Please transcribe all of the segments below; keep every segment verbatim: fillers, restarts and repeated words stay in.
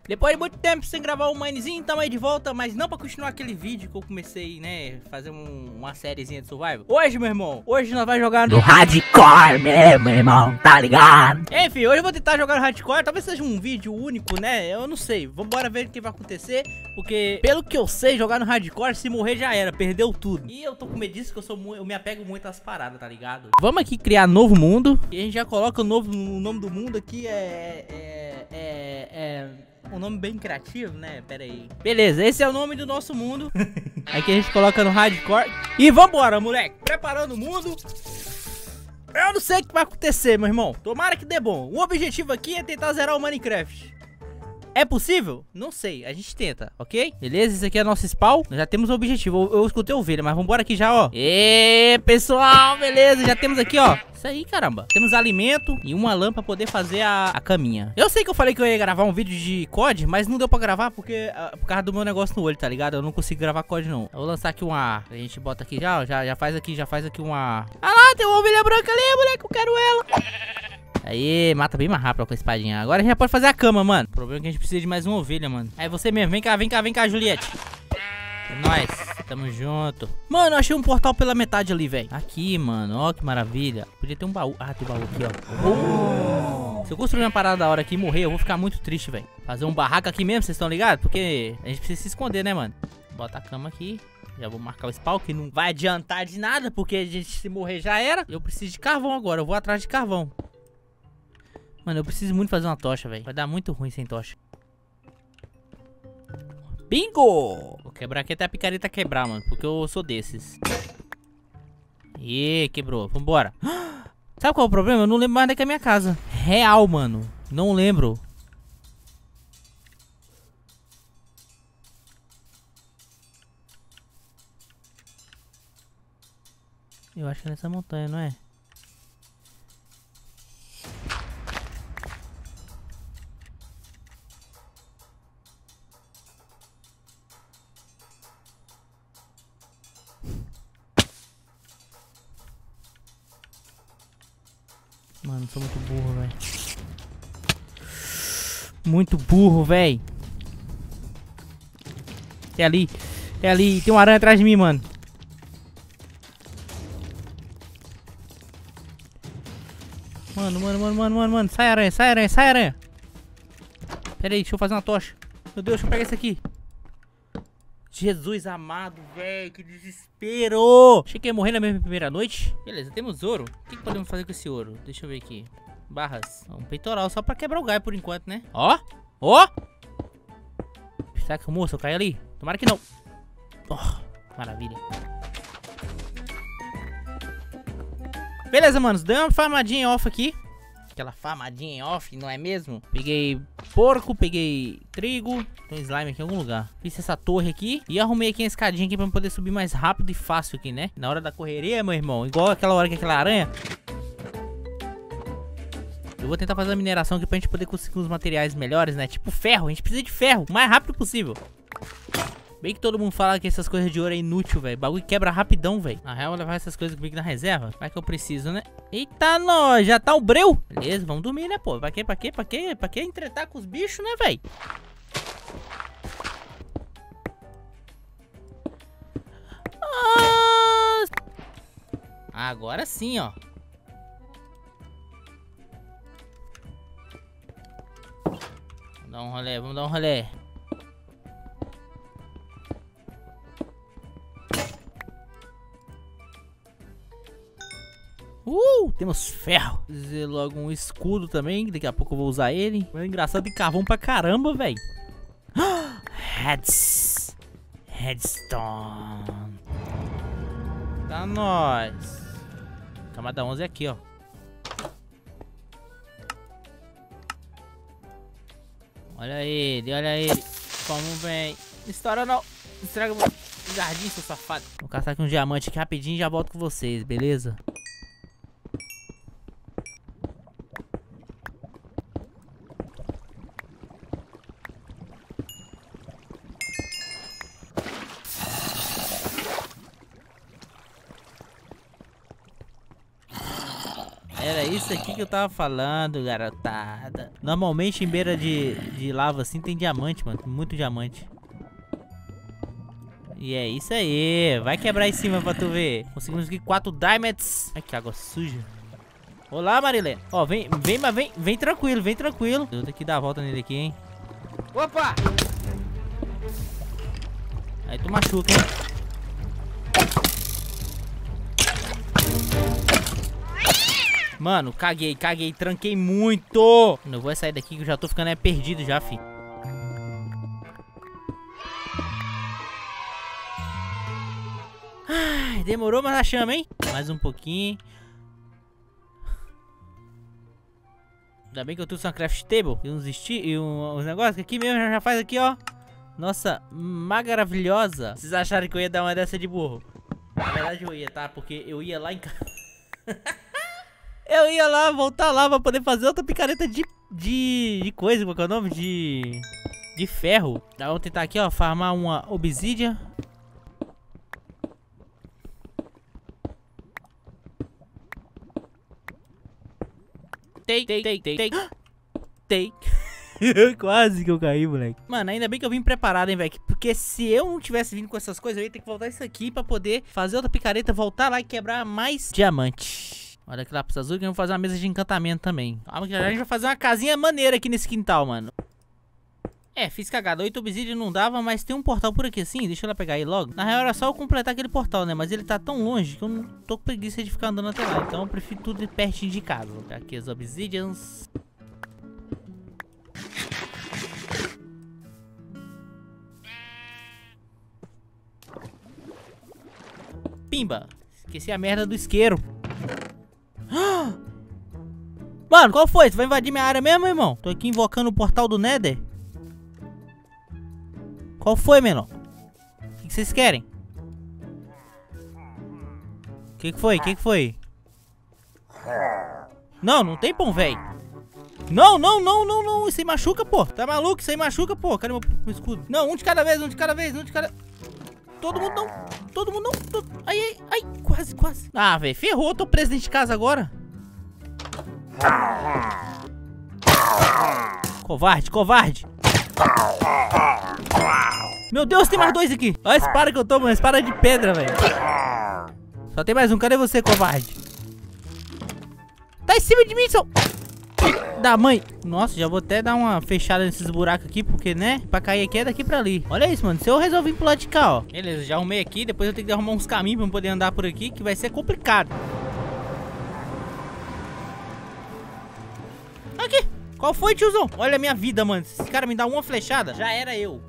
Depois de muito tempo sem gravar o Minezinho, tamo aí de volta, mas não pra continuar aquele vídeo que eu comecei, né, fazer um, uma sériezinha de survival. Hoje, meu irmão, hoje nós vamos jogar no... No hardcore mesmo, meu irmão, tá ligado? Enfim, hoje eu vou tentar jogar no hardcore, talvez seja um vídeo único, né, eu não sei. Vambora ver o que vai acontecer, porque pelo que eu sei, jogar no hardcore, se morrer já era, perdeu tudo. E eu tô com medo disso, que eu sou muito, eu me apego muito às paradas, tá ligado? Vamos aqui criar novo mundo, e a gente já coloca o novo, o nome do mundo aqui é... é... é... é... um nome bem criativo, né? Pera aí. Beleza, esse é o nome do nosso mundo. Aqui a gente coloca no hardcore. E vambora, moleque. Preparando o mundo. Eu não sei o que vai acontecer, meu irmão. Tomara que dê bom. O objetivo aqui é tentar zerar o Minecraft. É possível? Não sei, a gente tenta, ok? Beleza, esse aqui é nosso spawn. Nós já temos o objetivo, eu, eu escutei ovelha, mas vambora aqui já, ó. E pessoal, beleza, já temos aqui, ó. Isso aí, caramba. Temos alimento e uma lã pra poder fazer a, a caminha. Eu sei que eu falei que eu ia gravar um vídeo de C O D, mas não deu pra gravar porque, uh, por causa do meu negócio no olho, tá ligado? Eu não consigo gravar C O D, não. Eu vou lançar aqui uma... A gente bota aqui já, ó, já, já faz aqui, já faz aqui uma... Ah lá, tem uma ovelha branca ali, moleque, eu quero ela. Aí, mata bem mais rápido com a espadinha. Agora a gente já pode fazer a cama, mano. O problema é que a gente precisa de mais uma ovelha, mano. Aí você mesmo, vem cá, vem cá, vem cá, Juliette. É nóis, tamo junto. Mano, eu achei um portal pela metade ali, velho. Aqui, mano, ó que maravilha. Podia ter um baú. Ah, tem baú aqui, ó. Oh. Se eu construir uma parada da hora aqui e morrer, eu vou ficar muito triste, velho. Fazer um barraco aqui mesmo, vocês estão ligados? Porque a gente precisa se esconder, né, mano? Bota a cama aqui. Já vou marcar o spawn, que não vai adiantar de nada, porque a gente se morrer já era. Eu preciso de carvão agora, eu vou atrás de carvão. Mano, eu preciso muito fazer uma tocha, velho. Vai dar muito ruim sem tocha. Bingo! Vou quebrar aqui até a picareta quebrar, mano. Porque eu sou desses. Ih, quebrou. Vambora. Sabe qual é o problema? Eu não lembro mais onde é que é a minha casa. Real, mano. Não lembro. Eu acho que é nessa montanha, não é? Mano, sou muito burro, velho. Muito burro, velho. É ali. É ali. Tem uma aranha atrás de mim, mano. Mano, mano, mano, mano, mano, mano. Sai, aranha, sai, aranha, sai, aranha. Pera aí, deixa eu fazer uma tocha. Meu Deus, deixa eu pegar isso aqui. Jesus amado, velho, que desespero. Achei que ia morrer na minha primeira noite. Beleza, temos ouro. O que, que podemos fazer com esse ouro? Deixa eu ver aqui. Barras. Um peitoral só pra quebrar o galho por enquanto, né? Ó, ó. Será que o moço cai ali? Tomara que não. Oh, maravilha. Beleza, manos. Dei uma farmadinha off aqui. Aquela farmadinha em off, não é mesmo? Peguei porco, peguei trigo. Tem um slime aqui em algum lugar. Fiz essa torre aqui e arrumei aqui uma escadinha aqui pra eu poder subir mais rápido e fácil aqui, né? Na hora da correria, meu irmão. Igual aquela hora que aquela aranha. Eu vou tentar fazer a mineração aqui pra gente poder conseguir uns materiais melhores, né? Tipo ferro. A gente precisa de ferro o mais rápido possível. Bem que todo mundo fala que essas coisas de ouro é inútil, velho. Bagulho quebra rapidão, velho. Na real, eu vou levar essas coisas comigo na reserva. Vai que eu preciso, né? Eita, nós. Já tá o breu. Beleza, vamos dormir, né, pô? Pra quê, pra quê, pra quê? Pra quê entretar com os bichos, né, velho? Ah... Agora sim, ó. Vamos dar um rolê, vamos dar um rolê. Uh, temos ferro. Vou fazer logo um escudo também. Daqui a pouco eu vou usar ele. É engraçado, tem carvão pra caramba, velho. Heads. Headstone. Tá nóis. Camada onze é aqui, ó. Olha ele, olha ele. Como vem. Estoura não. Estraga o jardim, seu safado. Vou caçar aqui um diamante aqui rapidinho e já volto com vocês, beleza? Era isso aqui que eu tava falando, garotada. Normalmente em beira de, de lava assim tem diamante, mano. Muito diamante. E é isso aí. Vai quebrar em cima pra tu ver. Conseguimos aqui quatro diamonds. Ai, que água suja. Olá, Marilene. Ó, vem, vem, mas vem, vem tranquilo, vem tranquilo. Eu tenho que dar a volta nele aqui, hein. Opa! Aí tu machuca, hein. Mano, caguei, caguei, tranquei muito. Eu vou sair daqui que eu já tô ficando é, perdido já, fi. Ai, demorou, mas achamos, hein? Mais um pouquinho. Ainda bem que eu trouxe uma craft table e uns, e um, uns negócios que aqui mesmo já faz aqui, ó. Nossa, maravilhosa. Vocês acharam que eu ia dar uma dessa de burro? Na verdade eu ia, tá? Porque eu ia lá em casa. Eu ia lá, voltar lá pra poder fazer outra picareta de, de, de coisa, qual que é o nome? De, de ferro. Tá, vamos tentar aqui, ó, farmar uma obsidian. Take, take, take, take. Take. Quase que eu caí, moleque. Mano, ainda bem que eu vim preparado, hein, velho. Porque se eu não tivesse vindo com essas coisas, eu ia ter que voltar isso aqui pra poder fazer outra picareta, voltar lá e quebrar mais diamante. Olha aqui lá pro azul que eu vou fazer uma mesa de encantamento também. Calma que já a gente vai fazer uma casinha maneira aqui nesse quintal, mano. É, fiz cagada. Oito obsidian não dava, mas tem um portal por aqui assim. Deixa eu lá pegar aí logo. Na real era só eu completar aquele portal, né? Mas ele tá tão longe que eu não tô com preguiça de ficar andando até lá. Então eu prefiro tudo pertinho de casa. Vou pegar aqui as obsidians. Pimba. Esqueci a merda do isqueiro. Mano, qual foi? Você vai invadir minha área mesmo, irmão? Tô aqui invocando o portal do Nether. Qual foi, menor? O que vocês querem? O que, que foi? O que, que foi? Não, não tem pão, velho. Não, não, não, não, não. Isso aí machuca, pô. Tá maluco? Isso aí machuca, pô. Cadê meu, meu escudo? Não, um de cada vez, um de cada vez, um de cada... Todo mundo não. Todo mundo não. Todo... Ai, ai, ai. Quase, quase. Ah, velho. Ferrou. Tô preso dentro de casa agora. Covarde, covarde. Meu Deus, tem mais dois aqui. Olha a espada que eu tô, mano. Espada de pedra, velho. Só tem mais um. Cadê você, covarde? Tá em cima de mim, seu... Da mãe. Nossa, já vou até dar uma fechada nesses buracos aqui, porque, né? Pra cair aqui é daqui pra ali. Olha isso, mano. Se eu resolvi pular de cá, ó. Beleza, já arrumei aqui. Depois eu tenho que arrumar uns caminhos pra poder andar por aqui, que vai ser complicado. Aqui. Qual foi, tiozão? Olha a minha vida, mano. Se esse cara me dá uma flechada, já era eu.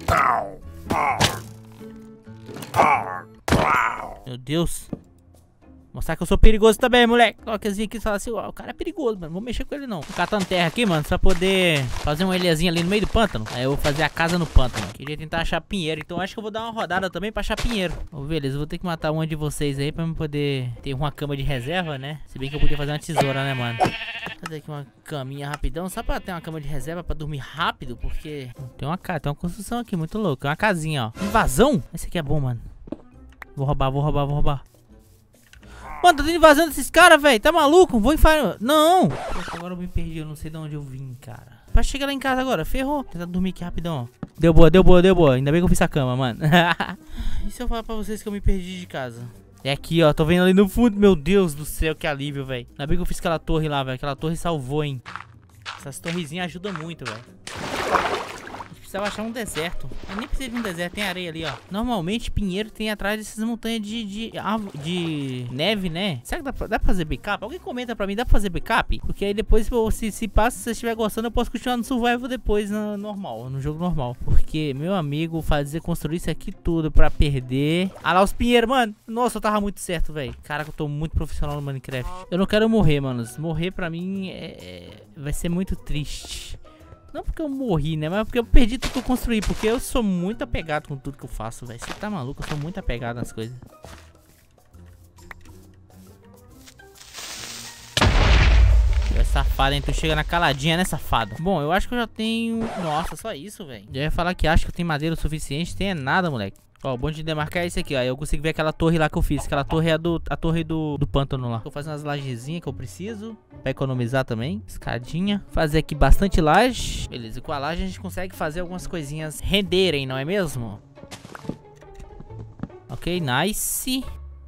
Meu Deus. Mostrar que eu sou perigoso também, moleque. Toquezinho aqui e fala assim, ó, o cara é perigoso, mano. Vou mexer com ele não. Tô catando terra aqui, mano, pra poder fazer uma ilhazinha ali no meio do pântano. Aí eu vou fazer a casa no pântano. Queria tentar achar pinheiro, então acho que eu vou dar uma rodada também pra achar pinheiro. Ô, beleza, eu vou ter que matar uma de vocês aí pra eu poder ter uma cama de reserva, né? Se bem que eu podia fazer uma tesoura, né, mano? Vou fazer aqui uma caminha rapidão, só pra ter uma cama de reserva pra dormir rápido, porque tem uma casa, tem uma construção aqui muito louca. Uma casinha, ó. Invasão? Esse aqui é bom, mano. Vou roubar, vou roubar, vou roubar. Mano, tô invasando esses caras, velho. Tá maluco? Vou invadir. Não. Poxa, agora eu me perdi. Eu não sei de onde eu vim, cara. Pra chegar lá em casa agora. Ferrou. Tentar dormir aqui rapidão, ó. Deu boa, deu boa, deu boa. Ainda bem que eu fiz a cama, mano. E se eu falar pra vocês que eu me perdi de casa? É aqui, ó. Tô vendo ali no fundo. Meu Deus do céu, que alívio, velho. Ainda bem que eu fiz aquela torre lá, velho. Aquela torre salvou, hein. Essas torrezinhas ajudam muito, velho. Precisava achar um deserto. Eu nem preciso de um deserto, tem areia ali, ó. Normalmente pinheiro tem atrás dessas montanhas de, de, de neve, né? Será que dá pra, dá pra fazer backup? Alguém comenta pra mim, dá pra fazer backup? Porque aí depois, se, se passa, se você estiver gostando, eu posso continuar no survival depois, no normal, no jogo normal. Porque, meu amigo, fazer, construir isso aqui tudo pra perder... Ah lá, os pinheiros, mano. Nossa, eu tava muito certo, velho. Caraca, eu tô muito profissional no Minecraft. Eu não quero morrer, mano. Morrer pra mim é... vai ser muito triste. Não porque eu morri, né? Mas porque eu perdi tudo que eu construí. Porque eu sou muito apegado com tudo que eu faço, velho. Você tá maluco? Eu sou muito apegado nas coisas. Safado, hein? Tu chega na caladinha, né, safado? Bom, eu acho que eu já tenho... Nossa, só isso, velho. Eu ia falar que acho que eu tenho madeira o suficiente. Tem é nada, moleque. Ó, o bom de demarcar é esse aqui, ó. Eu consigo ver aquela torre lá que eu fiz. Aquela torre é a, do, a torre do, do pântano lá. Vou fazer umas lajezinhas que eu preciso, pra economizar também. Escadinha. Fazer aqui bastante laje. Beleza, e com a laje a gente consegue fazer algumas coisinhas renderem, não é mesmo? Ok, nice.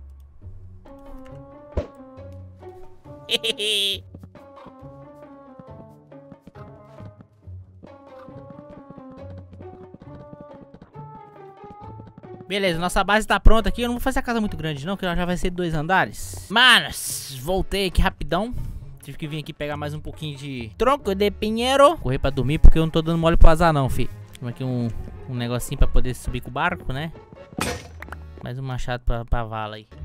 Beleza, nossa base tá pronta aqui. Eu não vou fazer a casa muito grande não, que ela já vai ser dois andares. Manos, voltei aqui rapidão. Tive que vir aqui pegar mais um pouquinho de tronco de pinheiro. Correr pra dormir porque eu não tô dando mole pro azar não, fi. Tem aqui um, um negocinho pra poder subir com o barco, né? Mais um machado pra, pra vala aí.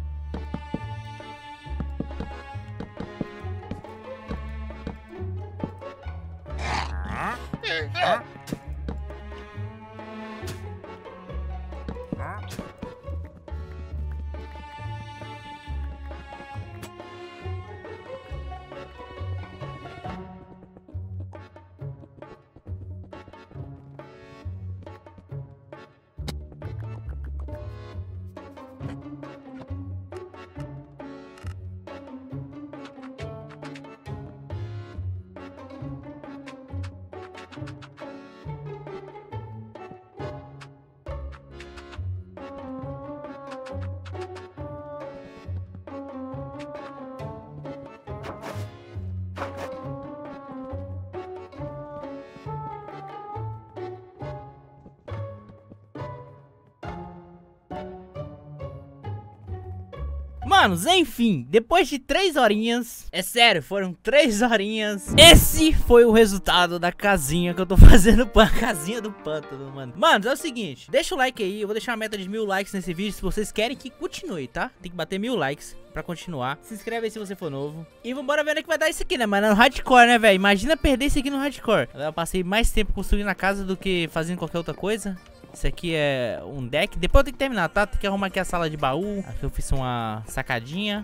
Manos, enfim, depois de três horinhas, é sério, foram três horinhas. Esse foi o resultado da casinha que eu tô fazendo, a casinha do pântano, mano. Manos, é o seguinte, deixa o like aí, eu vou deixar uma meta de mil likes nesse vídeo se vocês querem que continue, tá? Tem que bater mil likes pra continuar. Se inscreve aí se você for novo. E vambora ver onde é que vai dar isso aqui, né, mano? No hardcore, né, velho? Imagina perder isso aqui no hardcore. Eu passei mais tempo construindo a casa do que fazendo qualquer outra coisa. Isso aqui é um deck. Depois eu tenho que terminar, tá? Tem que arrumar aqui a sala de baú. Aqui eu fiz uma sacadinha.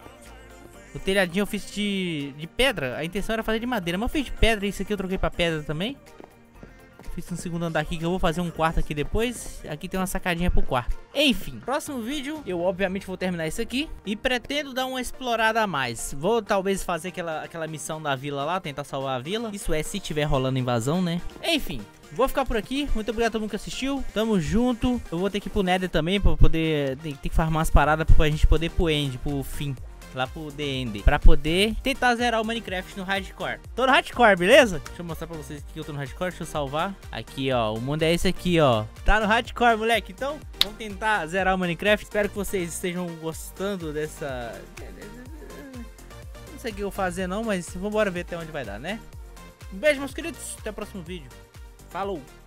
O telhadinho eu fiz de, de pedra. A intenção era fazer de madeira, mas eu fiz de pedra. Isso aqui eu troquei pra pedra também. Fiz um segundo andar aqui que eu vou fazer um quarto aqui depois. Aqui tem uma sacadinha pro quarto. Enfim, próximo vídeo eu obviamente vou terminar isso aqui. E pretendo dar uma explorada a mais. Vou talvez fazer aquela, aquela missão da vila lá. Tentar salvar a vila. Isso é se tiver rolando invasão, né? Enfim, vou ficar por aqui. Muito obrigado a todo mundo que assistiu. Tamo junto. Eu vou ter que ir pro Nether também pra poder... Tem, tem que farmar umas paradas pra gente poder ir pro End, pro fim. Lá pro The End, pra poder tentar zerar o Minecraft no hardcore. Tô no hardcore, beleza? Deixa eu mostrar pra vocês que eu tô no hardcore. Deixa eu salvar. Aqui, ó, o mundo é esse aqui, ó. Tá no hardcore, moleque. Então, vamos tentar zerar o Minecraft. Espero que vocês estejam gostando dessa... Não sei o que eu vou fazer não, mas vambora ver até onde vai dar, né? Um beijo, meus queridos. Até o próximo vídeo. Falou!